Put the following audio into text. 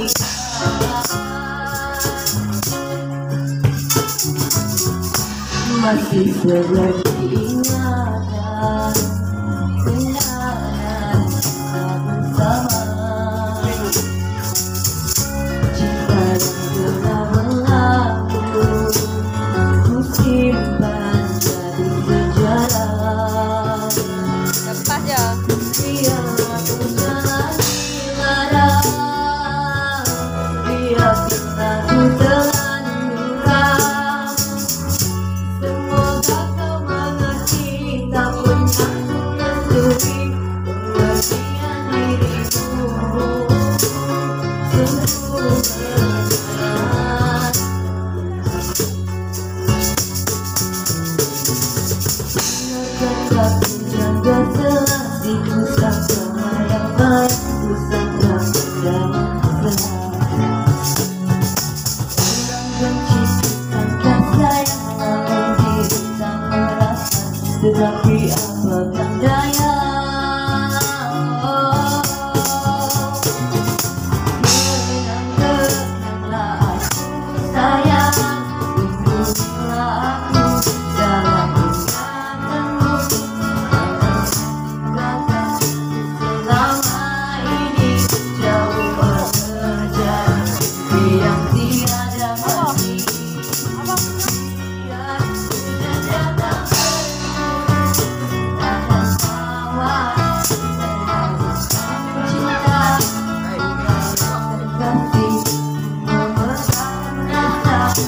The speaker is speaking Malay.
masih seperti ingatan kenangan kita bersama, cinta yang telah berlalu ku simpan jadi sejarah. Lepas je. Biar aku jangan dilarang, biar cintaku telan durang. Semoga kau mengerti, tak pernah menyetujui pengertian dirimu. Sungguh